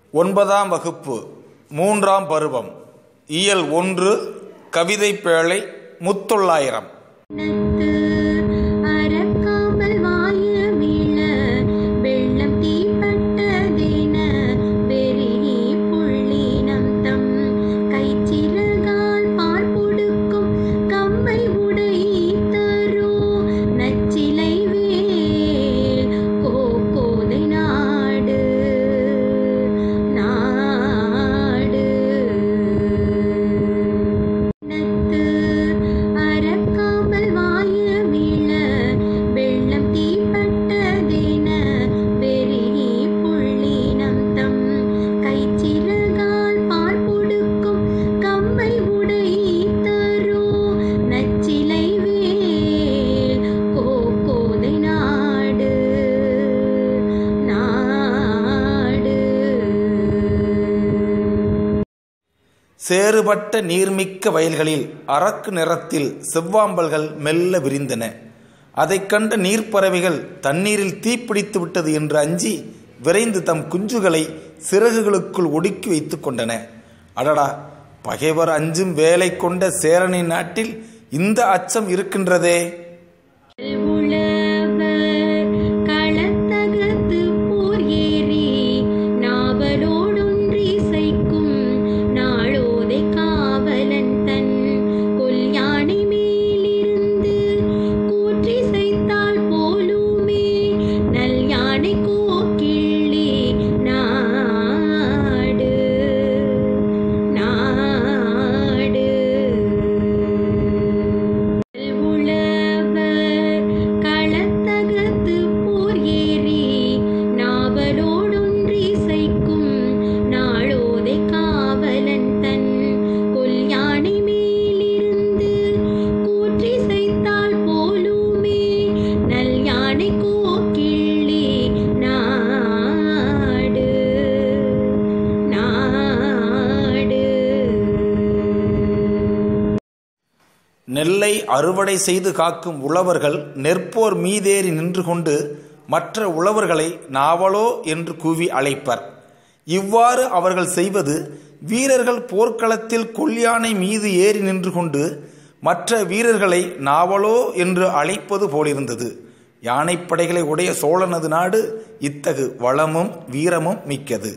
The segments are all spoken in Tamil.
9ஆம் வகுப்பு 3ஆம் பருவம் இயல் 1 கவிதை பேழை முத்தொள்ளாயிரம். சேறுபட்ட நீர்மிக்க வயல்களில் அரக்கு நிறத்தில் செவ்வாம்பல்கள் மெல்ல விரிந்தன. அதைக் கண்ட நீர்ப்பறவைகள் தண்ணீரில் தீப்பிடித்து விட்டது என்று அஞ்சி விரைந்து தம் குஞ்சுகளை சிறகுகளுக்குள் ஒடுக்கி வைத்துக் கொண்டன. அடடா, பகைவர் அஞ்சும் வேலை கொண்ட சேரனின் நாட்டில் இந்த அச்சம் இருக்கின்றதே. நெல்லை அறுவடை செய்து காக்கும் உழவர்கள் நெற்போர் மீதேறி நின்று கொண்டு மற்ற உழவர்களை நாவலோ என்று கூவி அழைப்பர். இவ்வாறு அவர்கள் செய்வது வீரர்கள் போர்க்களத்தில் கொல்யானை மீது ஏறி நின்று கொண்டு மற்ற வீரர்களை நாவலோ என்று அழைப்பது போலிருந்தது. யானைப்படைகளை உடைய சோழனது நாடு இத்தகு வளமும் வீரமும் மிக்கது.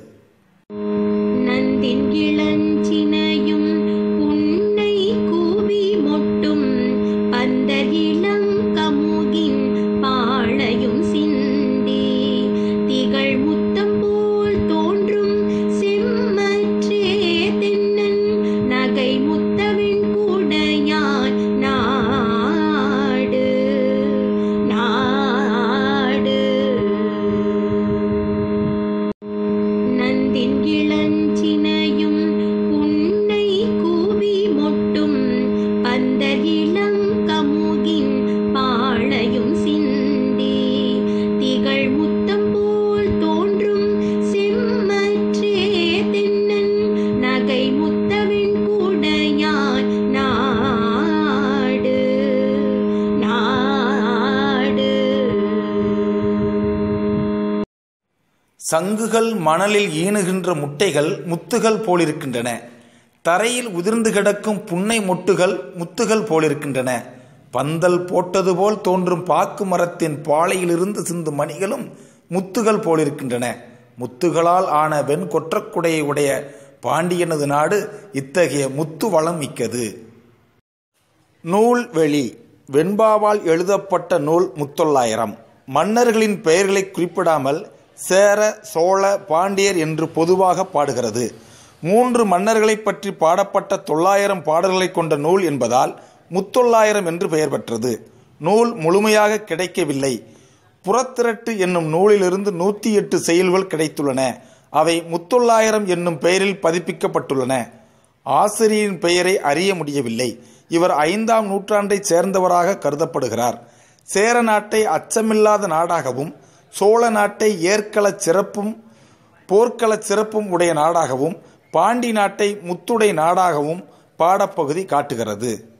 சங்குகள் மணலில் ஈனுகின்ற முட்டைகள் முத்துகள் போலிருக்கின்றன. தரையில் உதிர்ந்து கிடக்கும் புன்னை மொட்டுகள் முத்துகள் போலிருக்கின்றன. பந்தல் போட்டது போல் தோன்றும் பாக்கு மரத்தின் பாளையிலிருந்து சிந்தும் மணிகளும் முத்துகள் போலிருக்கின்றன. முத்துகளால் ஆன வெண் கொற்றக்குடையை உடைய பாண்டியனது நாடு இத்தகைய முத்து வளம் மிக்கது. நூல்வெளி வெண்பாவால் எழுதப்பட்ட நூல் முத்தொள்ளாயிரம். மன்னர்களின் பெயர்களை குறிப்பிடாமல் சேர, சோழ, பாண்டியர் என்று பொதுவாக பாடுகிறது. 3 மன்னர்களை பற்றி பாடப்பட்ட 900 பாடல்களை கொண்ட நூல் என்பதால் முத்தொள்ளாயிரம் என்று பெயர் பெற்றது. நூல் முழுமையாக கிடைக்கவில்லை. புறத்திரட்டு என்னும் நூலிலிருந்து 108 செய்யுள்கள் கிடைத்துள்ளன. அவை முத்தொள்ளாயிரம் என்னும் பெயரில் பதிப்பிக்கப்பட்டுள்ளன. ஆசிரியரின் பெயரை அறிய முடியவில்லை. இவர் 5ஆம் நூற்றாண்டைச் சேர்ந்தவராக கருதப்படுகிறார். சேர நாட்டை அச்சமில்லாத நாடாகவும் சோழ நாட்டை ஏற்களச் சிறப்பும் போர்க்களச் சிறப்பும் உடைய நாடாகவும் பாண்டி நாட்டை முத்துடை நாடாகவும் பாடப்பகுதி காட்டுகிறது.